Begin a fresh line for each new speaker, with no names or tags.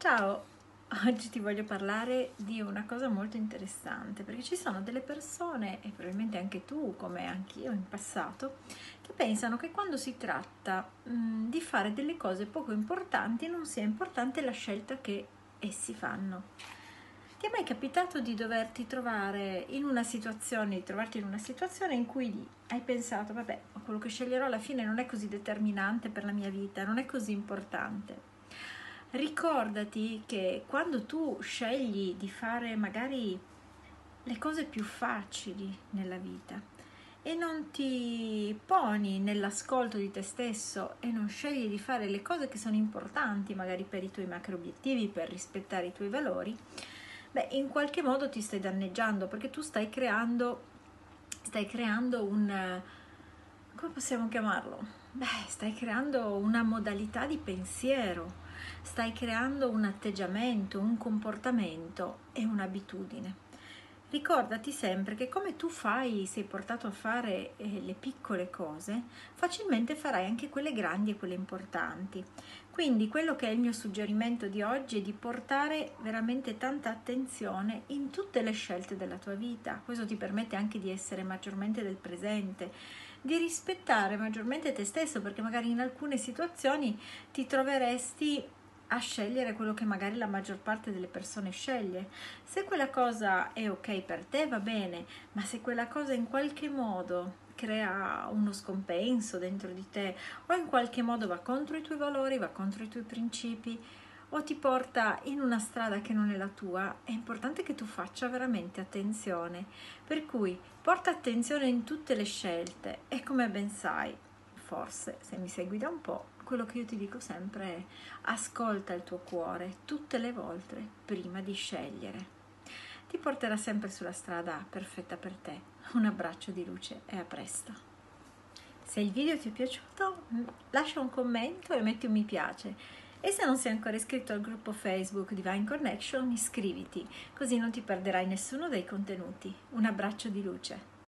Ciao, oggi ti voglio parlare di una cosa molto interessante perché ci sono delle persone, e probabilmente anche tu, come anch'io in passato, che pensano che quando si tratta di fare delle cose poco importanti non sia importante la scelta che essi fanno. Ti è mai capitato di doverti trovare in una situazione, di trovarti in una situazione in cui hai pensato, vabbè, quello che sceglierò alla fine non è così determinante per la mia vita, non è così importante? Ricordati che quando tu scegli di fare magari le cose più facili nella vita e non ti poni nell'ascolto di te stesso e non scegli di fare le cose che sono importanti, magari per i tuoi macro obiettivi, per rispettare i tuoi valori, beh, in qualche modo ti stai danneggiando perché tu stai creando come possiamo chiamarlo? Beh, stai creando una modalità di pensiero, stai creando un atteggiamento, un comportamento e un'abitudine. Ricordati sempre che come tu sei portato a fare le piccole cose, facilmente farai anche quelle grandi e quelle importanti. Quindi quello che è il mio suggerimento di oggi è di portare veramente tanta attenzione in tutte le scelte della tua vita. Questo ti permette anche di essere maggiormente del presente, di rispettare maggiormente te stesso, perché magari in alcune situazioni ti troveresti a scegliere quello che magari la maggior parte delle persone sceglie. Se quella cosa è ok per te, va bene, ma se quella cosa in qualche modo crea uno scompenso dentro di te o in qualche modo va contro i tuoi valori, va contro i tuoi principi o ti porta in una strada che non è la tua, è importante che tu faccia veramente attenzione. Per cui porta attenzione in tutte le scelte e come ben sai, forse se mi segui da un po', quello che io ti dico sempre è ascolta il tuo cuore tutte le volte prima di scegliere. Ti porterà sempre sulla strada perfetta per te. Un abbraccio di luce e a presto. Se il video ti è piaciuto, lascia un commento e metti un mi piace. E se non sei ancora iscritto al gruppo Facebook Divine Connection, iscriviti, così non ti perderai nessuno dei contenuti. Un abbraccio di luce.